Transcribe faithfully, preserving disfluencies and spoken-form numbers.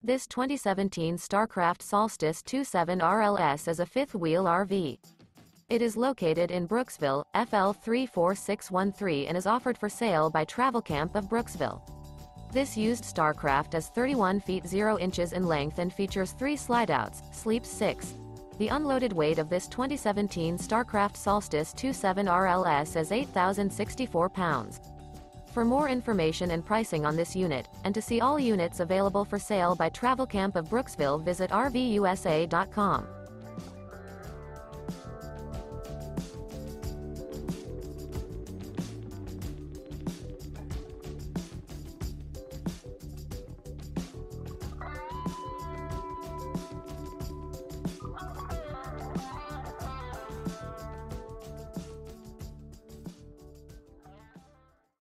This twenty seventeen Starcraft Solstice twenty-seven R L S is a fifth-wheel R V. It is located in Brooksville, F L three four six one three and is offered for sale by Travelcamp of Brooksville. This used Starcraft is thirty-one feet zero inches in length and features three slideouts, sleeps six. The unloaded weight of this twenty seventeen Starcraft Solstice twenty-seven R L S is eight thousand sixty-four pounds. For more information and pricing on this unit, and to see all units available for sale by Travelcamp of Brooksville, visit R V U S A dot com.